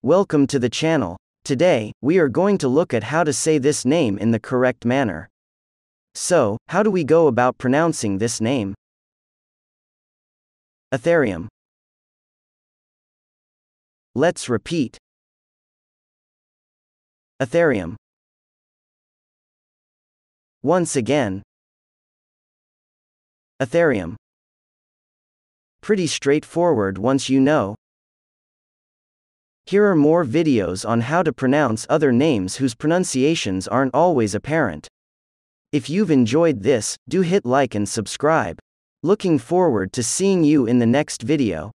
Welcome to the channel. Today, we are going to look at how to say this name in the correct manner. So, how do we go about pronouncing this name? Ethereum. Let's repeat. Ethereum. Once again. Ethereum. Pretty straightforward once you know. Here are more videos on how to pronounce other names whose pronunciations aren't always apparent. If you've enjoyed this, do hit like and subscribe. Looking forward to seeing you in the next video.